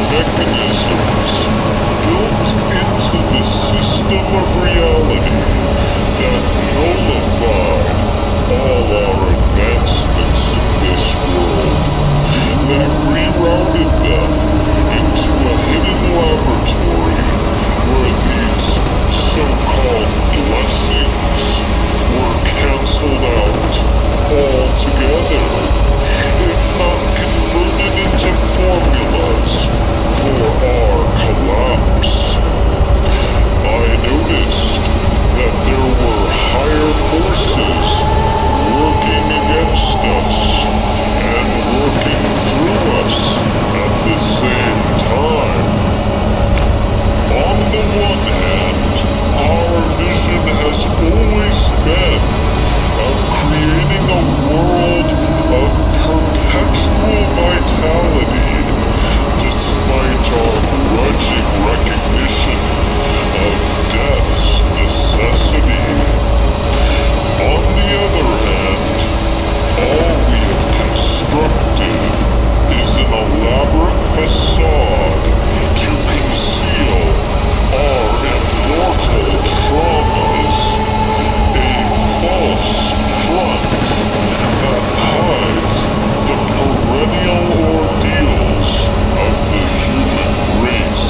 mechanisms built into the system of reality that nullify all our advancements in this world, that rerouted them into a hidden laboratory where these so-called blessings were cancelled out altogether, if not converted into formulas for our collapse. I noticed that there were higher forces working against us and working through us at the same time. On the one hand, our mission has always been of creating a world of perpetual vitality, despite our grudging recognition of death's necessity. On the other hand, all we have constructed is an elaborate facade to conceal our immortal traumas, a false front that hides the perennial ordeals of the human race.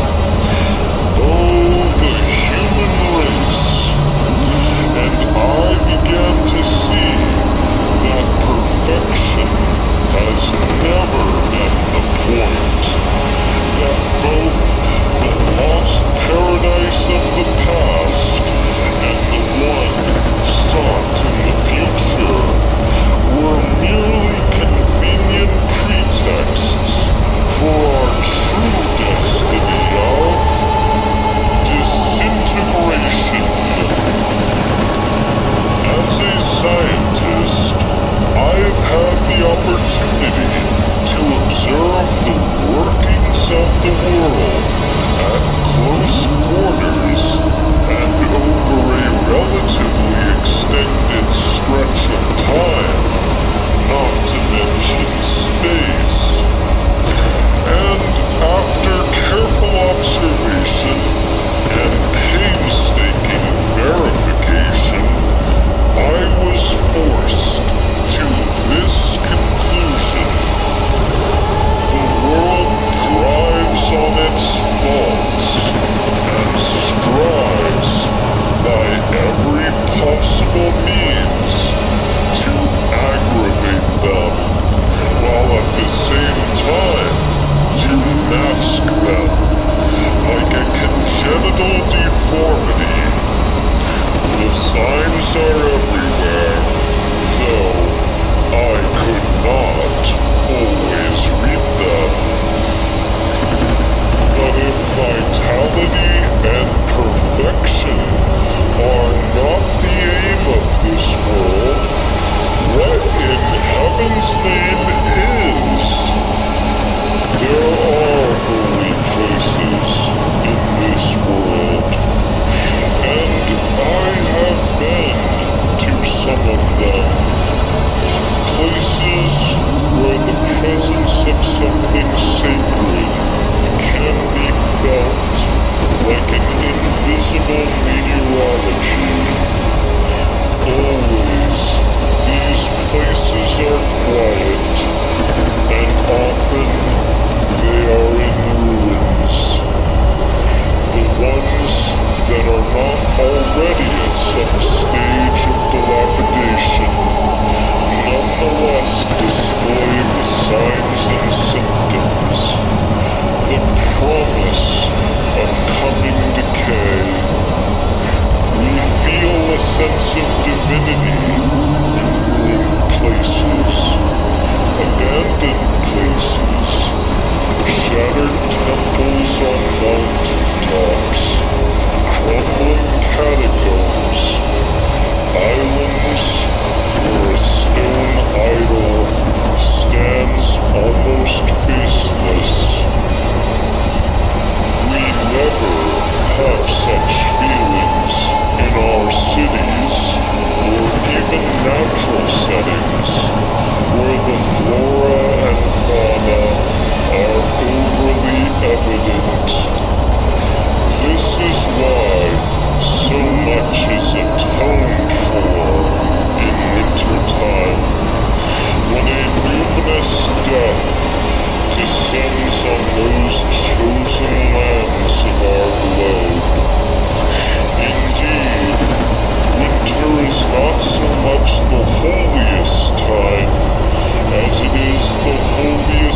Oh, the human race! And I began to see that perfection has never met the point, that both the lost paradise of the past and the one sought in the future were merely convenient pretexts for our true destiny of disintegration. As a scientist, I have had the opportunity to observe the workings of the world at close quarters and over a relatively extended stretch of time, not to mention space. And after careful observation and painstaking verification, I was forced to this conclusion: the world thrives on its faults and strives by every possible means to aggravate them, while at the same time to mask them like a congenital deformity. The signs are everywhere, though I could not always read them. But if vitality and perfection are not the aim of this world, what in heaven's name is? There are holy places in this world, and I have been to some of them. Places where the presence of something sacred can be felt like an invisible meteorology. Always, these places are quiet, and often they are in ruins. The ones that are not already at some stage of dilapidation nonetheless display the signs and symptoms, the promise of coming decay. We feel a sense of divinity in ruined places, abandoned places, shattered temples on mountain tops, crumbling catacombs, islands where a stone idol stands almost faceless. We never have such feelings in our cities or even natural settings where the flora and fauna are overly begins on those chosen lands of our globe. Indeed, winter is not so much the holiest time as it is the holiest